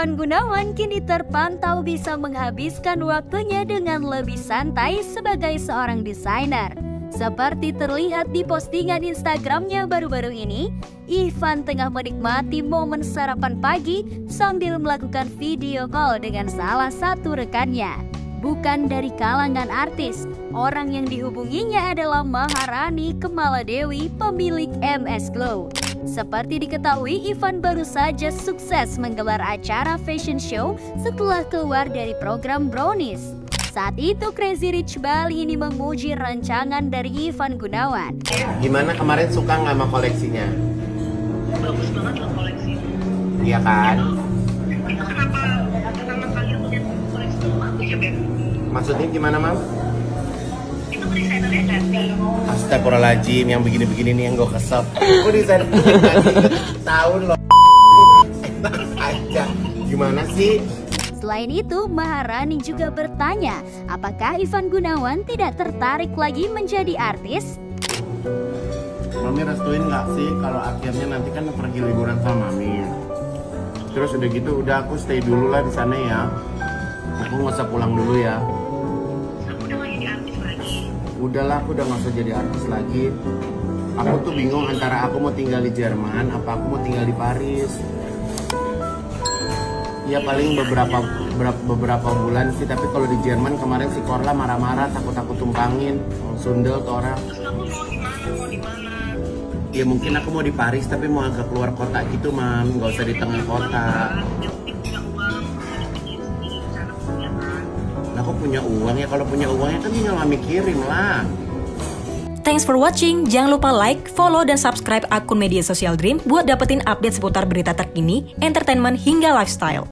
Ivan Gunawan kini terpantau bisa menghabiskan waktunya dengan lebih santai sebagai seorang desainer. Seperti terlihat di postingan Instagramnya baru-baru ini, Ivan tengah menikmati momen sarapan pagi sambil melakukan video call dengan salah satu rekannya. Bukan dari kalangan artis, orang yang dihubunginya adalah Maharani Kamaladewi, pemilik MS Glow. Seperti diketahui, Ivan baru saja sukses menggelar acara fashion show setelah keluar dari program Brownies. Saat itu Crazy Rich Bali ini memuji rancangan dari Ivan Gunawan. Gimana kemarin, suka nggak sama koleksinya? Bagus banget loh koleksinya. Iya kan? Itu kenapa pertama kali punya koleksi bagus ya, Beb? Maksudnya gimana, Mam? Itu desainernya ganti. Astagfirullahaladzim, yang begini-begini nih yang gue kesel. Gue desain tahun loh. Enak aja. Gimana sih? Selain itu, Maharani juga bertanya, apakah Ivan Gunawan tidak tertarik lagi menjadi artis? Mami restuin nggak sih kalau akhirnya nanti kan pergi liburan sama Mami? Terus udah gitu, udah aku stay dulu lah di sana ya. Aku nggak usah pulang dulu ya. Aku udah nggak jadi artis lagi. Udahlah, aku udah nggak usah jadi artis lagi. Aku tuh bingung antara aku mau tinggal di Jerman apa aku mau tinggal di Paris. Ya paling beberapa bulan sih, tapi kalau di Jerman kemarin si Korla marah-marah, takut tumpangin, sundel tuh orang. Terus kamu mau di mana? Mau di mana? Ya mungkin aku mau di Paris tapi mau agak keluar kota gitu, Mam, nggak usah di tengah kota. Yang penting punya uang, ada pikir sendiri, cara punya kan. Nah, aku punya uang ya, kalau punya uangnya kan tinggal Mami kirim lah. Thanks for watching. Jangan lupa like, follow, dan subscribe akun media sosial Dream buat dapetin update seputar berita terkini, entertainment, hingga lifestyle.